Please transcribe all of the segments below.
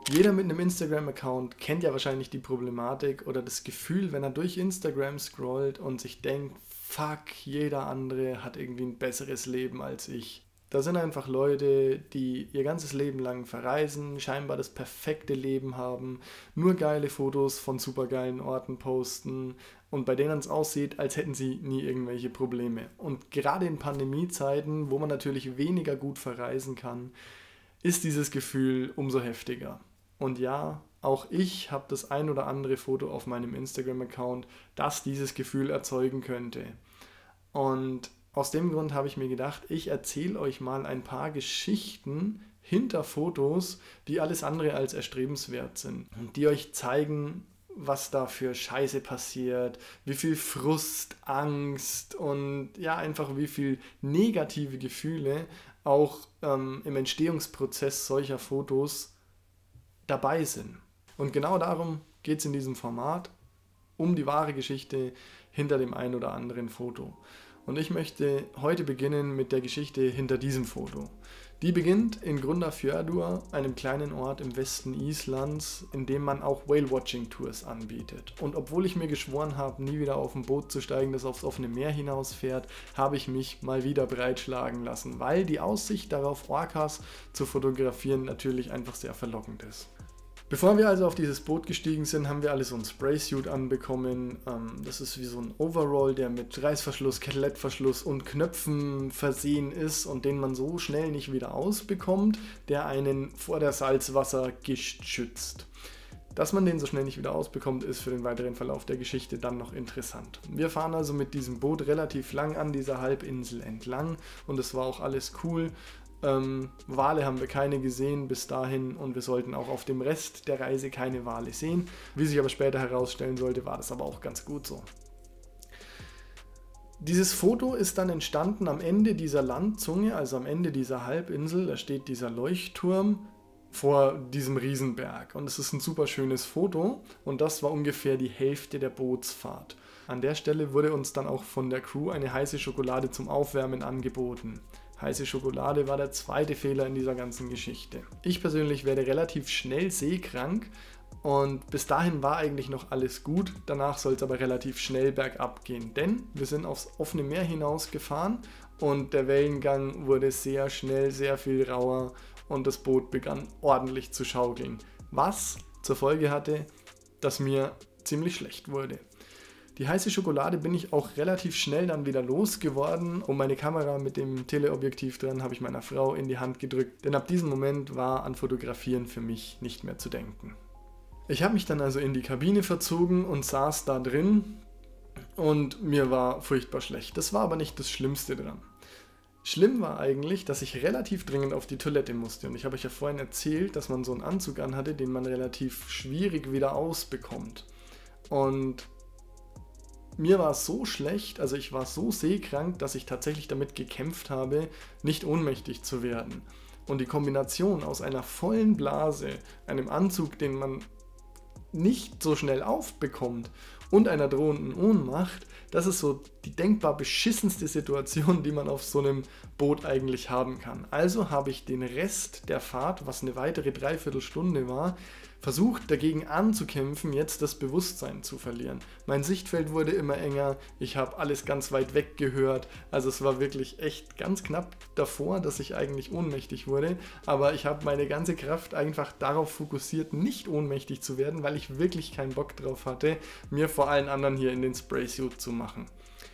Jeder mit einem Instagram-Account kennt ja wahrscheinlich die Problematik oder das Gefühl, wenn er durch Instagram scrollt und sich denkt, fuck, jeder andere hat irgendwie ein besseres Leben als ich. Da sind einfach Leute, die ihr ganzes Leben lang verreisen, scheinbar das perfekte Leben haben, nur geile Fotos von supergeilen Orten posten und bei denen es aussieht, als hätten sie nie irgendwelche Probleme. Und gerade in Pandemiezeiten, wo man natürlich weniger gut verreisen kann, ist dieses Gefühl umso heftiger. Und ja, auch ich habe das ein oder andere Foto auf meinem Instagram-Account, das dieses Gefühl erzeugen könnte. Und aus dem Grund habe ich mir gedacht, ich erzähle euch mal ein paar Geschichten hinter Fotos, die alles andere als erstrebenswert sind und die euch zeigen, was da für Scheiße passiert, wie viel Frust, Angst und ja, einfach wie viel negative Gefühle auch im Entstehungsprozess solcher Fotos dabei sind. Und genau darum geht es in diesem Format, um die wahre Geschichte hinter dem ein oder anderen Foto. Und ich möchte heute beginnen mit der Geschichte hinter diesem Foto. Die beginnt in Grundarfjörður, einem kleinen Ort im Westen Islands, in dem man auch Whale-Watching-Tours anbietet. Und obwohl ich mir geschworen habe, nie wieder auf ein Boot zu steigen, das aufs offene Meer hinausfährt, habe ich mich mal wieder breitschlagen lassen, weil die Aussicht darauf, Orcas zu fotografieren, natürlich einfach sehr verlockend ist. Bevor wir also auf dieses Boot gestiegen sind, haben wir alle so einen Spraysuit anbekommen. Das ist wie so ein Overall, der mit Reißverschluss, Klettverschluss und Knöpfen versehen ist und den man so schnell nicht wieder ausbekommt, der einen vor der Salzwassergischt schützt. Dass man den so schnell nicht wieder ausbekommt, ist für den weiteren Verlauf der Geschichte dann noch interessant. Wir fahren also mit diesem Boot relativ lang an dieser Halbinsel entlang und es war auch alles cool. Wale haben wir keine gesehen bis dahin und wir sollten auch auf dem Rest der Reise keine Wale sehen. Wie sich aber später herausstellen sollte, war das aber auch ganz gut so. Dieses Foto ist dann entstanden am Ende dieser Landzunge, also am Ende dieser Halbinsel. Da steht dieser Leuchtturm vor diesem Riesenberg und es ist ein super schönes Foto und das war ungefähr die Hälfte der Bootsfahrt. An der Stelle wurde uns dann auch von der Crew eine heiße Schokolade zum Aufwärmen angeboten. Heiße Schokolade war der zweite Fehler in dieser ganzen Geschichte. Ich persönlich werde relativ schnell seekrank und bis dahin war eigentlich noch alles gut. Danach soll es aber relativ schnell bergab gehen, denn wir sind aufs offene Meer hinausgefahren und der Wellengang wurde sehr schnell sehr viel rauer und das Boot begann ordentlich zu schaukeln, was zur Folge hatte, dass mir ziemlich schlecht wurde. Die heiße Schokolade bin ich auch relativ schnell dann wieder losgeworden und meine Kamera mit dem Teleobjektiv dran habe ich meiner Frau in die Hand gedrückt, denn ab diesem Moment war an Fotografieren für mich nicht mehr zu denken. Ich habe mich dann also in die Kabine verzogen und saß da drin und mir war furchtbar schlecht. Das war aber nicht das Schlimmste dran. Schlimm war eigentlich, dass ich relativ dringend auf die Toilette musste und ich habe euch ja vorhin erzählt, dass man so einen Anzug anhatte, den man relativ schwierig wieder ausbekommt. Und mir war es so schlecht, also ich war so seekrank, dass ich tatsächlich damit gekämpft habe, nicht ohnmächtig zu werden. Und die Kombination aus einer vollen Blase, einem Anzug, den man nicht so schnell aufbekommt und einer drohenden Ohnmacht, das ist so die denkbar beschissenste Situation, die man auf so einem Boot eigentlich haben kann. Also habe ich den Rest der Fahrt, was eine weitere Dreiviertelstunde war, versucht dagegen anzukämpfen, jetzt das Bewusstsein zu verlieren. Mein Sichtfeld wurde immer enger, ich habe alles ganz weit weg gehört, also es war wirklich echt ganz knapp davor, dass ich eigentlich ohnmächtig wurde, aber ich habe meine ganze Kraft einfach darauf fokussiert, nicht ohnmächtig zu werden, weil ich wirklich keinen Bock drauf hatte, mir vor allen anderen hier in den Spraysuit zu machen.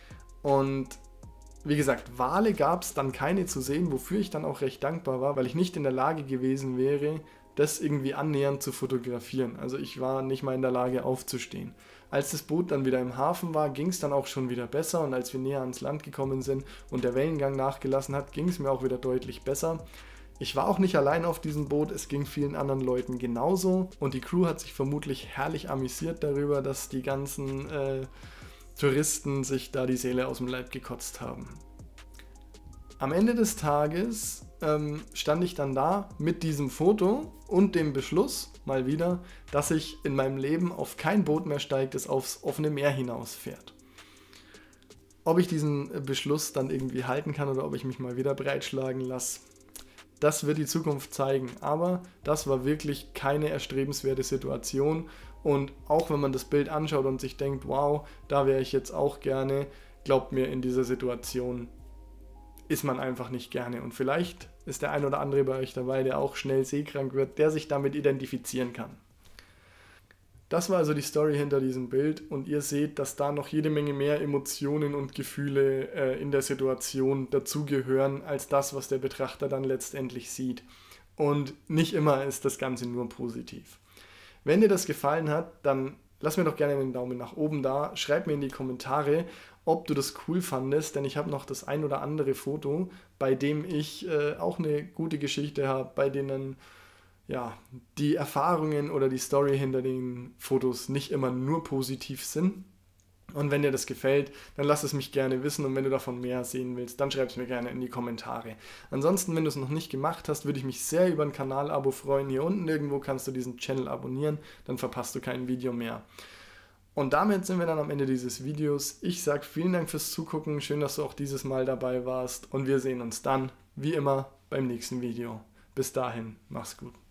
Und wie gesagt, Wale gab es dann keine zu sehen, wofür ich dann auch recht dankbar war, weil ich nicht in der Lage gewesen wäre, das irgendwie annähernd zu fotografieren. Also ich war nicht mal in der Lage aufzustehen. Als das Boot dann wieder im Hafen war, ging es dann auch schon wieder besser und als wir näher ans Land gekommen sind und der Wellengang nachgelassen hat, ging es mir auch wieder deutlich besser. Ich war auch nicht allein auf diesem Boot, es ging vielen anderen Leuten genauso und die Crew hat sich vermutlich herrlich amüsiert darüber, dass die ganzen Touristen sich da die Seele aus dem Leib gekotzt haben. Am Ende des Tages stand ich dann da mit diesem Foto und dem Beschluss, mal wieder, dass ich in meinem Leben auf kein Boot mehr steige, das aufs offene Meer hinausfährt. Ob ich diesen Beschluss dann irgendwie halten kann oder ob ich mich mal wieder breitschlagen lasse, Das wird die Zukunft zeigen, aber das war wirklich keine erstrebenswerte Situation und auch wenn man das Bild anschaut und sich denkt, wow, da wäre ich jetzt auch gerne, glaubt mir, in dieser Situation ist man einfach nicht gerne und vielleicht ist der ein oder andere bei euch dabei, der auch schnell seekrank wird, der sich damit identifizieren kann. Das war also die Story hinter diesem Bild und ihr seht, dass da noch jede Menge mehr Emotionen und Gefühle in der Situation dazugehören, als das, was der Betrachter dann letztendlich sieht. Und nicht immer ist das Ganze nur positiv. Wenn dir das gefallen hat, dann lass mir doch gerne einen Daumen nach oben da, schreib mir in die Kommentare, ob du das cool fandest, denn ich habe noch das ein oder andere Foto, bei dem ich auch eine gute Geschichte habe, bei denen ja, die Erfahrungen oder die Story hinter den Fotos nicht immer nur positiv sind. Und wenn dir das gefällt, dann lass es mich gerne wissen und wenn du davon mehr sehen willst, dann schreib es mir gerne in die Kommentare. Ansonsten, wenn du es noch nicht gemacht hast, würde ich mich sehr über ein Kanal-Abo freuen. Hier unten irgendwo kannst du diesen Channel abonnieren, dann verpasst du kein Video mehr. Und damit sind wir dann am Ende dieses Videos. Ich sage vielen Dank fürs Zugucken, schön, dass du auch dieses Mal dabei warst und wir sehen uns dann, wie immer, beim nächsten Video. Bis dahin, mach's gut.